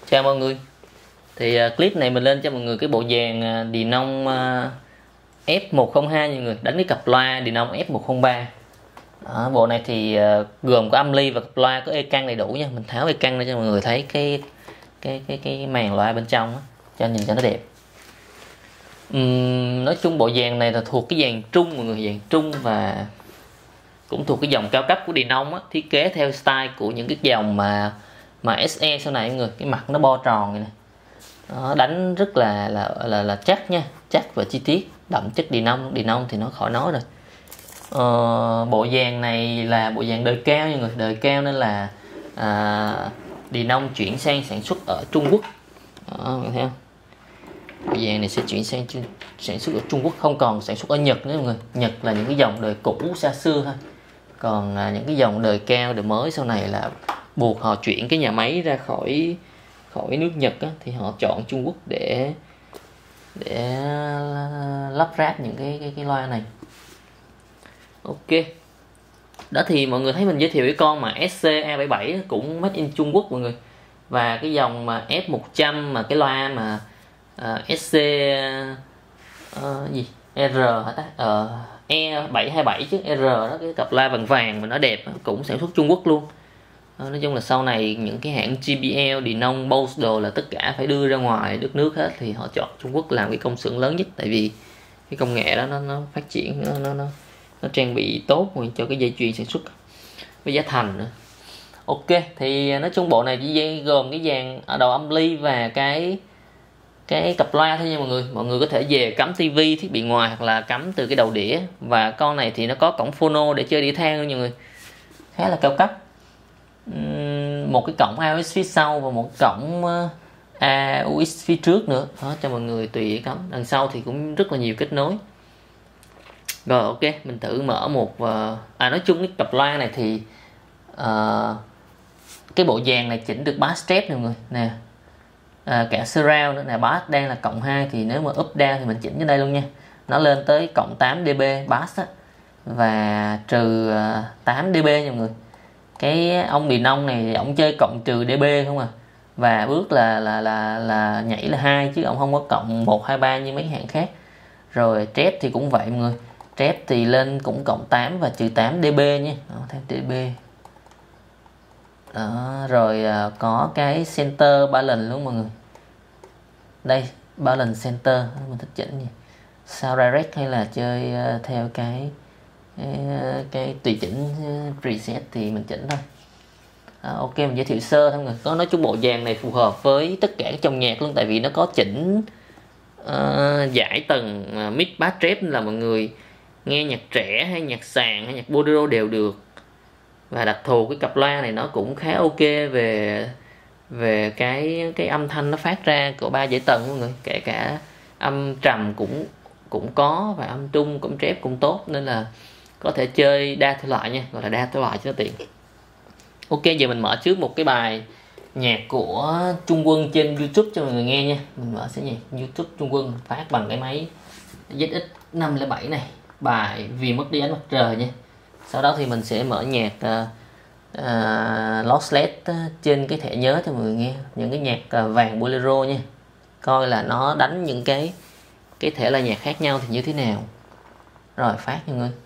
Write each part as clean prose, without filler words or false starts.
Chào mọi người. Thì clip này mình lên cho mọi người cái bộ dàn Denon F102 nha mọi người, đánh cái cặp loa Denon F103. Bộ này thì gồm có âm ly và cặp loa có e căng đầy đủ nha. Mình tháo e căng ra cho mọi người thấy cái màn loa bên trong á, cho nhìn cho nó đẹp. Nói chung bộ dàn này là thuộc cái dàn trung mọi người, dàn trung và cũng thuộc cái dòng cao cấp của Denon á, thiết kế theo style của những cái dòng mà SE sau này mọi người, cái mặt nó bo tròn này nè. Đó, đánh rất là chắc nha, chắc và chi tiết, đậm chất Denon thì nó khỏi nói rồi. Bộ dàn này là bộ dàn đời cao nha người, đời cao nên là Denon chuyển sang sản xuất ở Trung Quốc. Đó, thấy không? Bộ dàn này sẽ chuyển sang sản xuất ở Trung Quốc, không còn sản xuất ở Nhật nữa mọi người. Nhật là những cái dòng đời cũ xa xưa thôi, còn những cái dòng đời cao đời mới sau này là buộc họ chuyển cái nhà máy ra khỏi nước Nhật á, thì họ chọn Trung Quốc để lắp ráp những cái loa này. Ok, đó thì mọi người thấy mình giới thiệu cái con mà SC-A77 cũng made in Trung Quốc mọi người, và cái dòng mà F100 mà cái loa mà SC gì R hả ta, E727 chứ R đó, cái cặp loa vàng vàng mà nó đẹp cũng sản xuất Trung Quốc luôn. Nói chung là sau này những cái hãng JBL, Denon, Bose đồ là tất cả phải đưa ra ngoài đất nước hết, thì họ chọn Trung Quốc làm cái công xưởng lớn nhất, tại vì cái công nghệ đó nó phát triển, nó trang bị tốt cho cái dây chuyền sản xuất với giá thành nữa. Ok, thì nói chung bộ này chỉ gồm cái dàn đầu âm ly và cái cặp loa thôi nha mọi người có thể về cắm tivi, thiết bị ngoài hoặc là cắm từ cái đầu đĩa. Và con này thì nó có cổng phono để chơi đĩa than luôn nha mọi người, khá là cao cấp. Một cái cổng AUX phía sau và một cổng AUX phía trước nữa đó, cho mọi người tùy cắm. Đằng sau thì cũng rất là nhiều kết nối. Rồi ok, mình thử mở một nói chung cái cặp loa này thì cái bộ dàn này chỉnh được bass step nè mọi người nè, cả surround nữa nè. Bass đang là cộng 2 thì nếu mà up down thì mình chỉnh trên đây luôn nha, nó lên tới cộng 8 dB bass á, và trừ 8 dB nha mọi người. Cái ông Denon này ông chơi cộng trừ dB không à, và bước là nhảy là 2 chứ ông không có cộng 1, 2, 3 như mấy hãng khác. Rồi trap thì cũng vậy mọi người, trap thì lên cũng cộng 8 và trừ 8 dB nha, 8 dB. Đó, rồi có cái center balance luôn mọi người. Đây, balance center mình thích chỉnh gì, sound direct hay là chơi theo cái tùy chỉnh preset thì mình chỉnh thôi. Ok, mình giới thiệu sơ thôi người. Nói chung bộ dàn này phù hợp với tất cả các trong nhạc luôn, tại vì nó có chỉnh giải tầng mid bass trap, là mọi người nghe nhạc trẻ hay nhạc sàn hay nhạc bolero đều được. Và đặc thù cái cặp loa này nó cũng khá ok về cái âm thanh nó phát ra của 3 dãy tầng mọi người, kể cả âm trầm cũng có và âm trung cũng trap cũng tốt, nên là có thể chơi đa thể loại nha, gọi là đa thể loại cho nó tiện. Ok, giờ mình mở trước một cái bài nhạc của Trung Quân trên YouTube cho mọi người nghe nha. Mình mở sẽ nhạc YouTube Trung Quân phát bằng cái máy ZX507 này, bài Vì Mất Đi Ánh Mặt Trời nha. Sau đó thì mình sẽ mở nhạc lossless trên cái thẻ nhớ cho mọi người nghe, những cái nhạc vàng bolero nha, coi là nó đánh những cái thể loại nhạc khác nhau thì như thế nào. Rồi phát nha mọi người.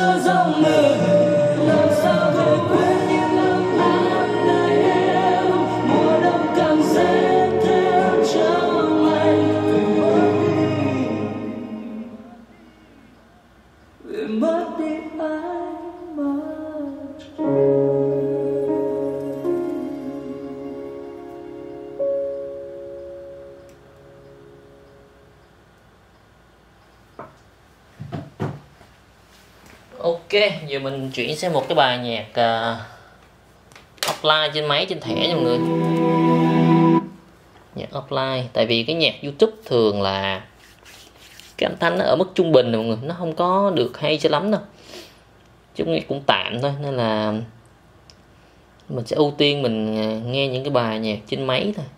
xưa dòng người làm sao thể quên những năm tháng nơi em mùa đông càng rét thêm trong anh vì mất đi anh mất Ok, giờ mình chuyển sang một cái bài nhạc offline trên máy, trên thẻ nha mọi người. Nhạc offline, tại vì cái nhạc YouTube thường là cái âm thanh nó ở mức trung bình mọi người, nó không có được hay cho lắm đâu, chứ nghe cũng tạm thôi, nên là mình sẽ ưu tiên mình nghe những cái bài nhạc trên máy thôi.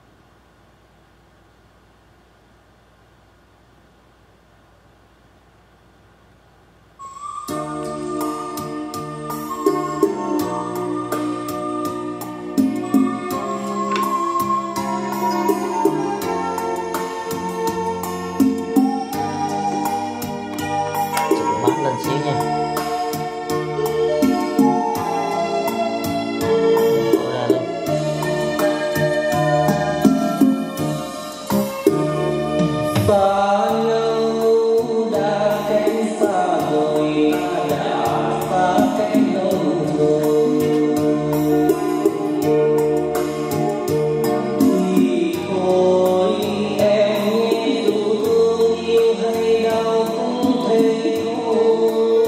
Lên xíu nha. Ra luôn. Xa nhau đã kém xa rồi, đã xa kém lâu rồi. Thì thôi em nghĩ dù thương yêu hay đau cũng thế thôi.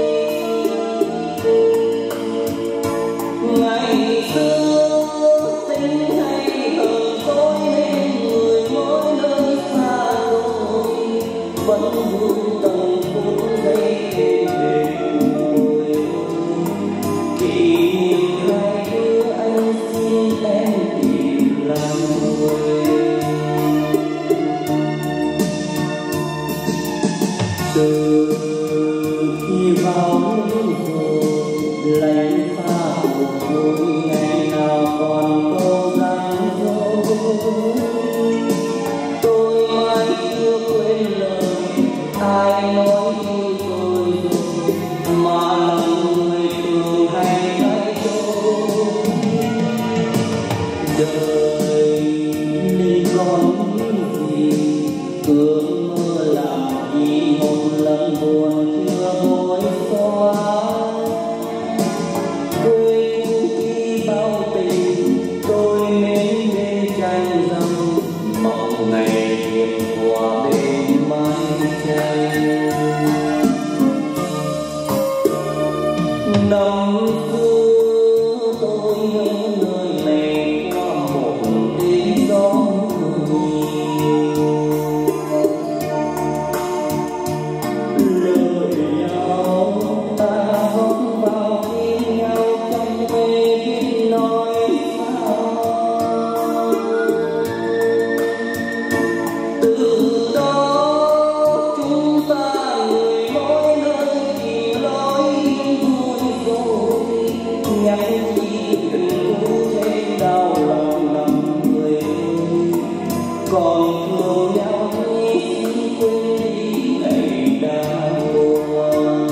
Ngày xưa tình hay hờn dỗi nên người mỗi nơi xa rồi, vẫn luôn từng phút giây êm đềm vui. Kỷ niệm hai đứa anh xin em tìm làm người. Từ khi vào những giờ lạnh xa một đôi, ngày nào còn câu gian dối. Tôi mãi chưa quên lời ai nói yêu tôi rồi, mà lòng người thường hay nói dối. Đời nên còn những gì cơn mưa làm đi một lần buồn chưa vội xóa. Quê cũ kỹ bao tình tôi mến mê tranh răng, mong ngày hiền hòa bên mái tranh. Năm xưa tôi nhớ nơi này qua một tiếng gió lời nhau ta hót vào tim nhau trong quê biết nói sao. Từ đó chúng ta người mỗi nơi tìm lối vui rồi, nhắc chi chuyện cũ thêm đau lòng lòng người ơi. Còn thương nhau thì xin quên đi ngày đang buồn.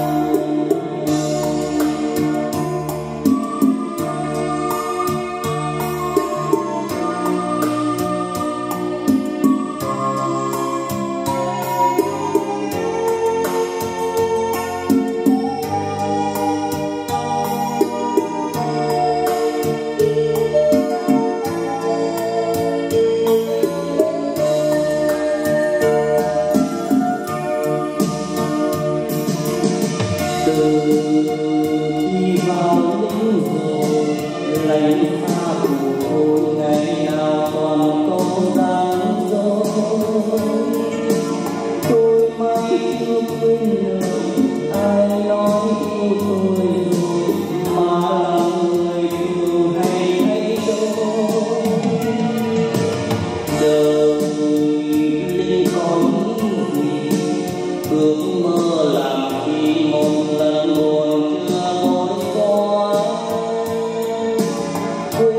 Từ khi vào những giờ lạnh xa của tôi, ngày nào còn câu gian dối. Tôi mãi chưa quên lời ai nói yêu tôi rồi, mà lòng người thường hay hay dối. Đời linh còn những gì ước mơ làm khi một lần buồn chưa vội qua. Quê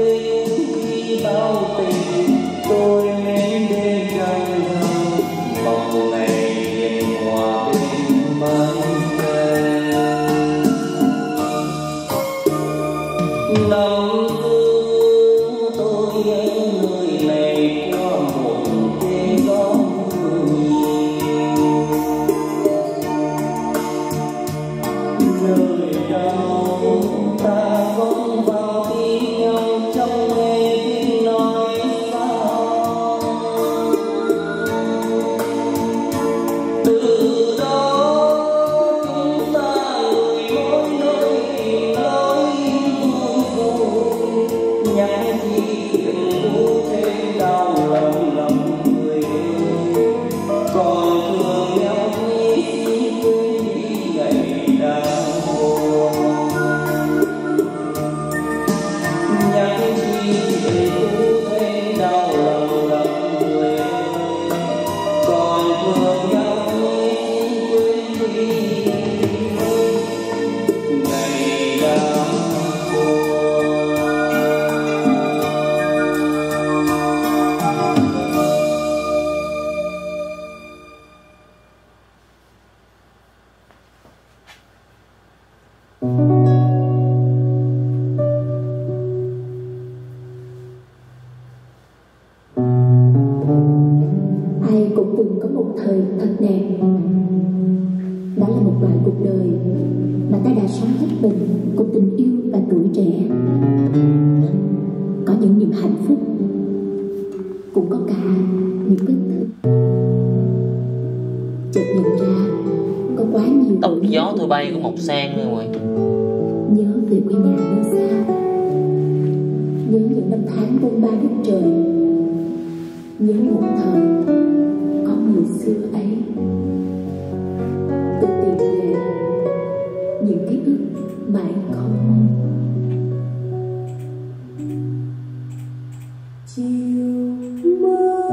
Bay của Mộc Sang rồi. Nhớ về quê nhà nơi xa, nhớ những năm tháng bôn ba đất trời, nhớ một thời có người xưa ấy. Tôi tìm về những ký ức mãi không mong. Chiều mơ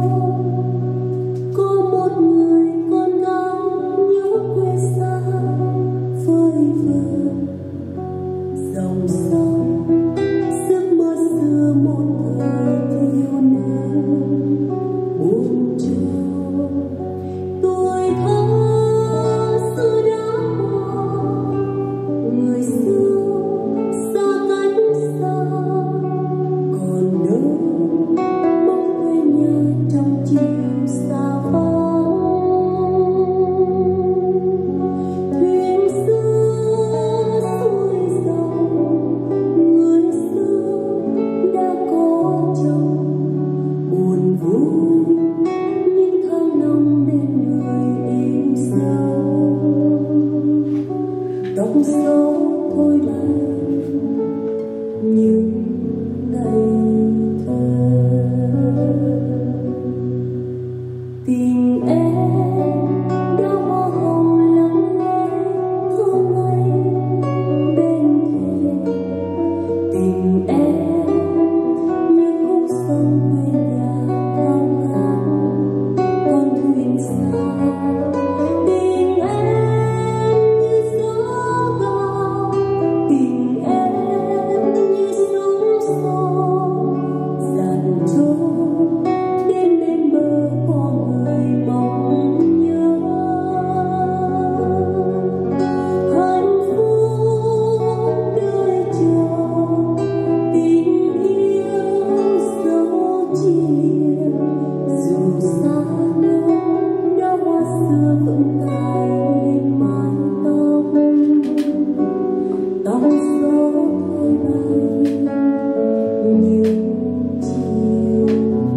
có một người con gái nhớ quê xa, phơi phơ dòng sông, giấc mơ xưa một thời thiếu nắng buồn trôi. Tuổi thơ xưa đã qua, người xưa xa cách xa, còn đâu mong quê nhà trong chiều xa vắng. Thuyền xưa xuôi dòng, người xưa đã có chồng, buồn vui những tháng năm bên người yêu dấu. Tóc rối thôi bay những ngày thơ, tình em đã hoa hồng lặng lẽ thơ ngây bên thềm. Tình em như khúc sông quê nhà thao khát con thuyền xa. Tình em như gió gào, tình em như sóng gió dạt trôi đến bên bờ có người mong nhớ. Hạnh phúc đợi chờ, tình yêu dấu chia lìa, dù xa nhau đã hoa xưa vẫn cài lên mái tóc. Tóc gió thôi bay những chiều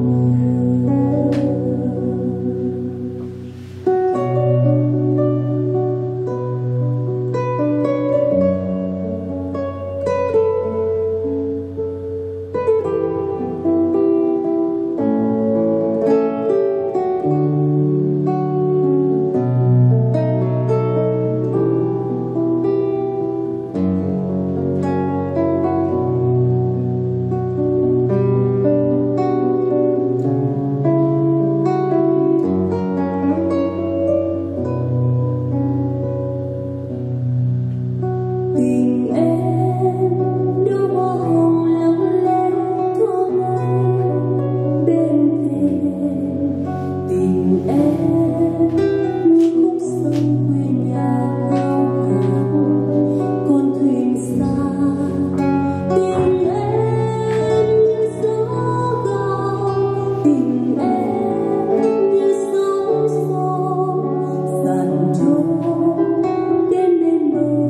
tình em đã hoa hồng lặng lẽ thơ ngây bên thềm. Tình em như khúc sông quê nhà khao khát con thuyền xa. Tình em như gió gào, tình em như sóng gió dạt trôi đến bên bờ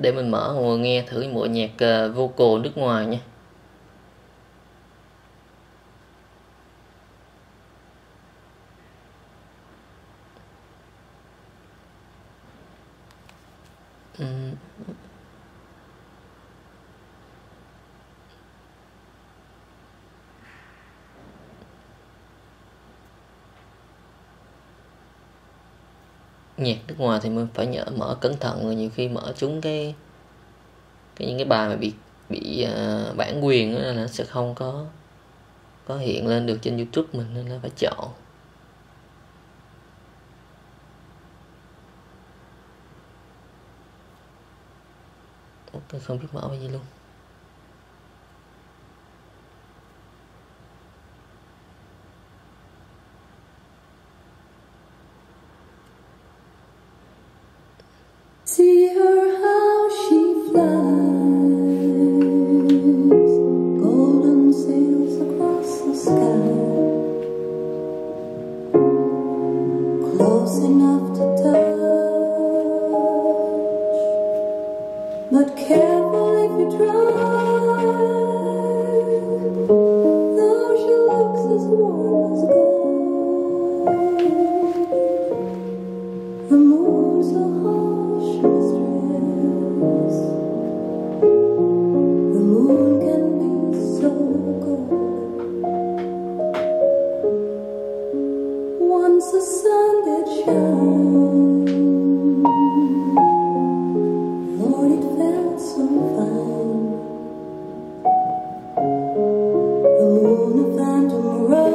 để mình mở mọi người nghe thử một nhạc vocal nước ngoài nha. Nhạc nước ngoài thì mình phải mở cẩn thận, rồi nhiều khi mở trúng những cái bài mà bị bản quyền đó, là nó sẽ không có hiện lên được trên YouTube mình, nên là phải chọn. Tôi không biết mở cái gì luôn. See her how she flies, golden sails across the sky, close enough to touch, but careful if you try, though she looks as warm as gold. The moon's a harsh mistress. The moon can be so cold. Once the sun did shine, Lord, it felt so fine. The moon, a phantom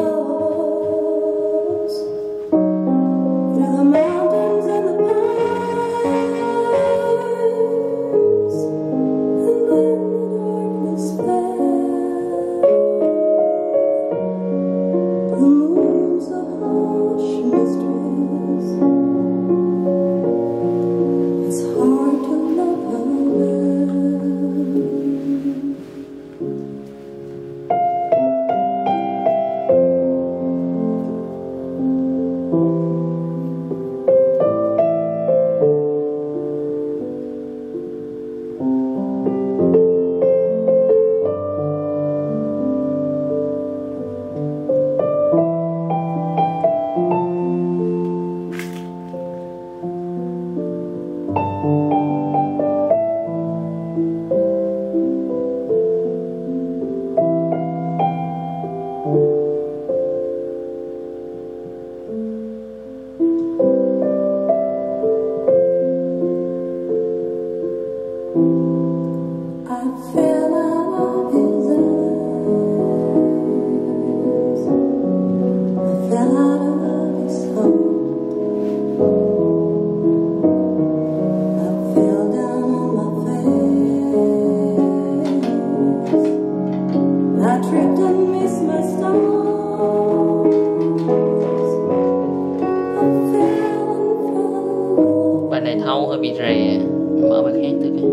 rose through the mountains and the pines, and then the darkness fell. The moon's a harsh mistress. It's hard to love her well. I fell out of his eyes. I fell out of his heart. I fell down on my face. I tripped and missed my stars. I fell and fell. Bài này thâu hơi bị rè, mở bài khác thử coi.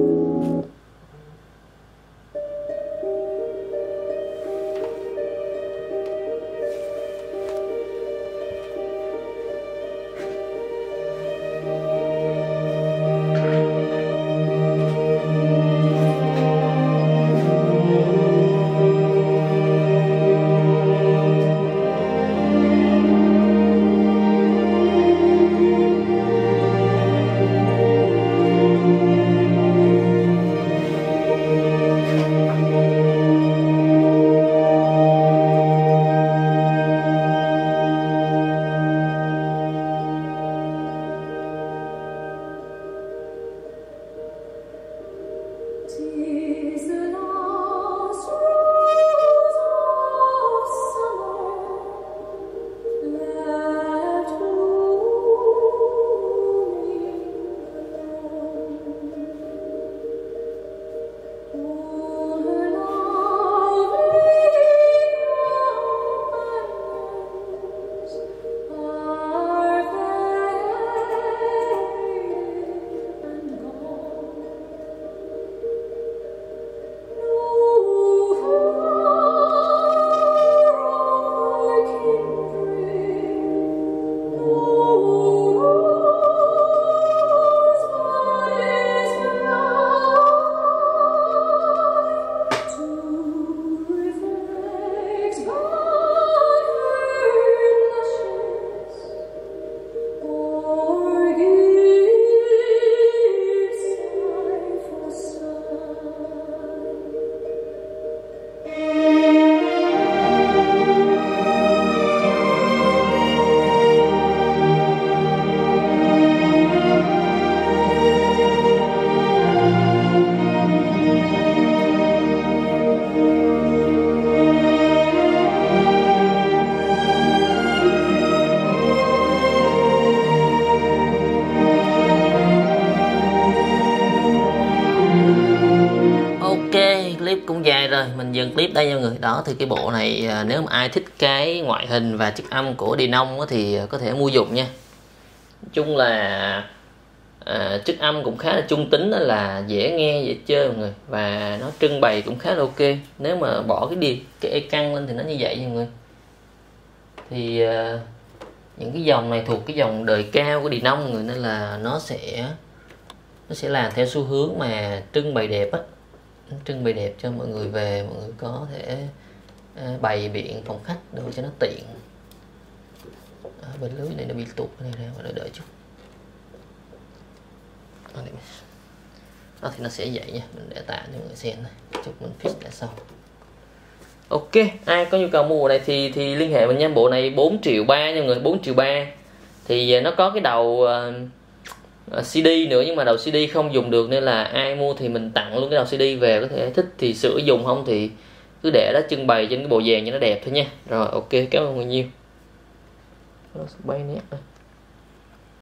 clip cũng dài rồi, mình dừng clip đây nha mọi người. Đó thì cái bộ này nếu mà ai thích cái ngoại hình và chất âm của Denon thì có thể mua dùng nha. Nói chung là chất âm cũng khá là trung tính, đó là dễ nghe dễ chơi mọi người, và nó trưng bày cũng khá là ok. Nếu mà bỏ cái e căng lên thì nó như vậy nha mọi người. Thì những cái dòng này thuộc cái dòng đời cao của Denon mọi người, nên là nó sẽ làm theo xu hướng mà trưng bày đẹp á, trưng bày đẹp cho mọi người về, mọi người có thể bày biện phòng khách để cho nó tiện. Bên lưới này nó bị tụt cái này ra, và đợi chút. Đó thì nó sẽ vậy nha, mình để tạm cho mọi người xem này, chút mình fix lại sau. Ok, ai có nhu cầu mua bộ này thì liên hệ mình nha. Bộ này 4,3 triệu nha mọi người, 4,3 triệu. Thì nó có cái đầu CD nữa, nhưng mà đầu CD không dùng được, nên là ai mua thì mình tặng luôn cái đầu CD về, có thể thích thì sửa dùng, không thì cứ để đó trưng bày trên cái bộ dàn cho nó đẹp thôi nha. Rồi ok, cảm ơn mọi người nhiều. Bay nét.